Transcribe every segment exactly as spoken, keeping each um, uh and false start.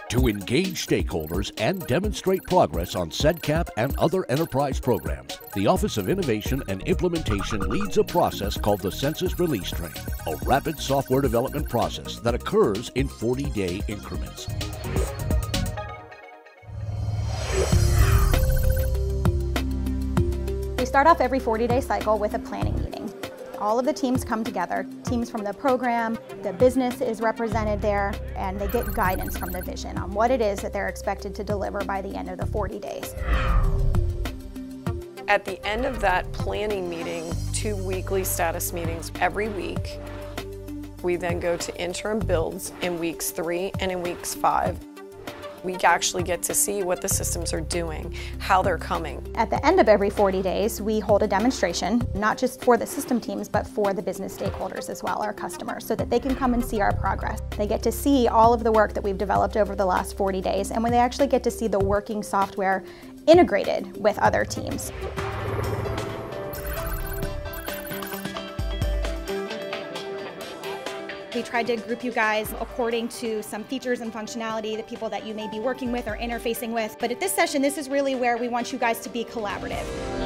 To engage stakeholders and demonstrate progress on CEDCaP and other enterprise programs, the Office of Innovation and Implementation leads a process called the Census Release Train, a rapid software development process that occurs in forty-day increments. We start off every forty-day cycle with a planning meeting. All of the teams come together. Teams from the program, the business is represented there, and they get guidance from the vision on what it is that they're expected to deliver by the end of the forty days. At the end of that planning meeting, two weekly status meetings every week, we then go to interim builds in weeks three and in weeks five. We actually get to see what the systems are doing, how they're coming. At the end of every forty days, we hold a demonstration, not just for the system teams, but for the business stakeholders as well, our customers, so that they can come and see our progress. They get to see all of the work that we've developed over the last forty days, and when they actually get to see the working software integrated with other teams. We tried to group you guys according to some features and functionality, the people that you may be working with or interfacing with. But at this session, this is really where we want you guys to be collaborative.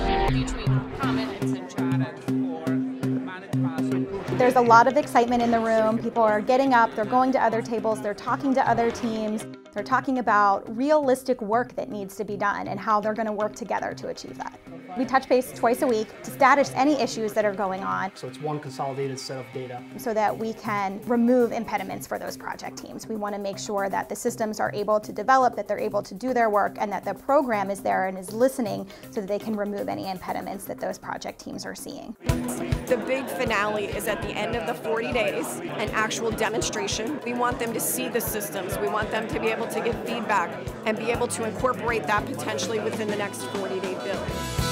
There's a lot of excitement in the room. People are getting up, they're going to other tables, they're talking to other teams. They're talking about realistic work that needs to be done and how they're going to work together to achieve that. We touch base twice a week to status any issues that are going on. So it's one consolidated set of data. So that we can remove impediments for those project teams. We want to make sure that the systems are able to develop, that they're able to do their work, and that the program is there and is listening so that they can remove any impediments that those project teams are seeing. The big finale is at the end of the forty days, an actual demonstration. We want them to see the systems. We want them to be able to give feedback and be able to incorporate that potentially within the next forty day build.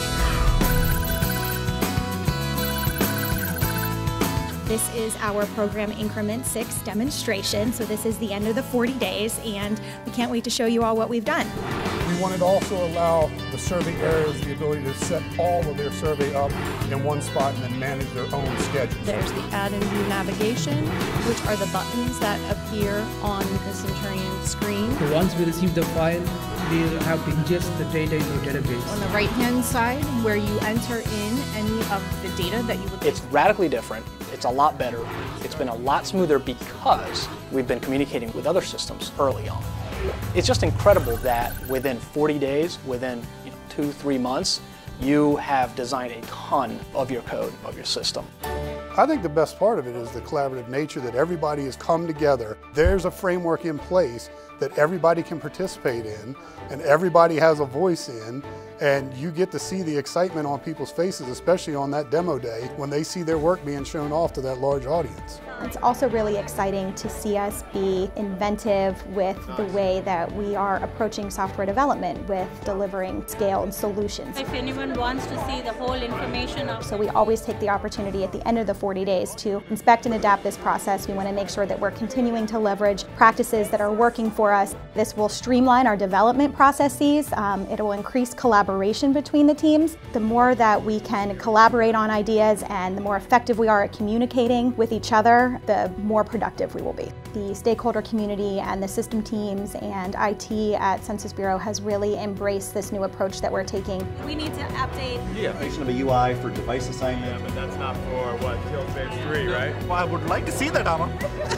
This is our program increment six demonstration. So this is the end of the forty days, and we can't wait to show you all what we've done. We wanted to also allow the survey areas the ability to set all of their survey up in one spot and then manage their own schedule. There's the add and view navigation, which are the buttons that appear on the Centurion screen. So once we receive the file, we'll have to ingest the data into a database. On the right-hand side, where you enter in any of the data that you would... It's radically different. It's a lot better. It's been a lot smoother because we've been communicating with other systems early on. It's just incredible that within forty days, within you know, two, three months, you have designed a ton of your code, of your system. I think the best part of it is the collaborative nature that everybody has come together. There's a framework in place that everybody can participate in and everybody has a voice in, and you get to see the excitement on people's faces, especially on that demo day when they see their work being shown off to that large audience. It's also really exciting to see us be inventive with the way that we are approaching software development with delivering scaled solutions. If anyone wants to see the whole information of... So we always take the opportunity at the end of the forty days to inspect and adapt this process. We want to make sure that we're continuing to leverage practices that are working for us. This will streamline our development processes. Um, it will increase collaboration between the teams. The more that we can collaborate on ideas and the more effective we are at communicating with each other, the more productive we will be. The stakeholder community and the system teams and I T at Census Bureau has really embraced this new approach that we're taking. We need to update. Yeah, creation of a U I for device assignment. Yeah, but that's not for what, till phase three, right? Well, I would like to see that, Amma.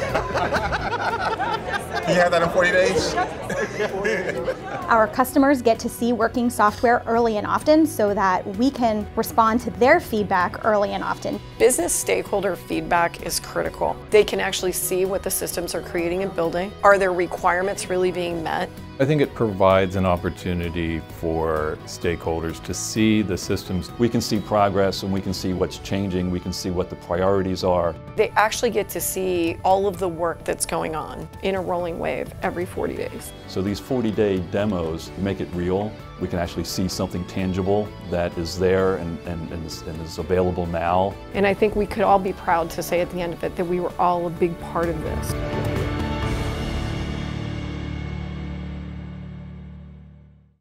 You have that in forty days? Our customers get to see working software early and often so that we can respond to their feedback early and often. Business stakeholder feedback is critical. They can actually see what the systems are creating and building. Are their requirements really being met? I think it provides an opportunity for stakeholders to see the systems. We can see progress and we can see what's changing. We can see what the priorities are. They actually get to see all of the work that's going on in a rolling wave every forty days. So these forty day demos make it real. We can actually see something tangible that is there and, and, and, is, and is available now. And I think we could all be proud to say at the end of it that we were all a big part of this.